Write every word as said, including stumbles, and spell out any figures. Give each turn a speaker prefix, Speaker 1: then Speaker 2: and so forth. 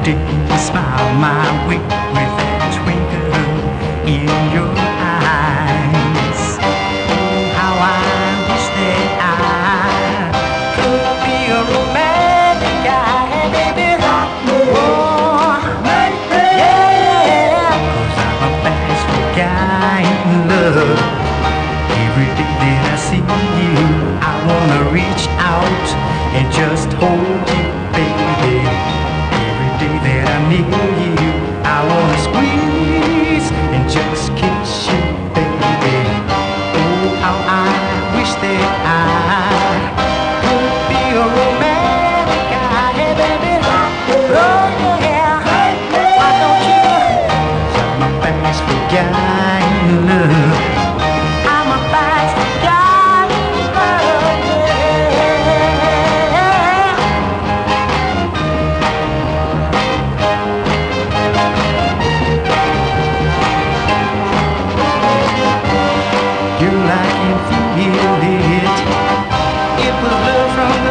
Speaker 1: day you smile my way with that twinkle in your eyes. Oh, how I wish that I could be a romantic guy, baby. Oh, yeah, 'cause I'm a bashful guy in love. Every day that I see you, I wanna reach out and just hold you, baby. Every day that I'm near you, I wanna squeeze and just kiss you, baby. Oh, how I wish that I could be a romantic guy, hey, baby. Oh, yeah, why don't you? 'Cause I'm a bashful guy in love. I'm a bashful guy in love, yeah. Girl, I can feel it. It was love from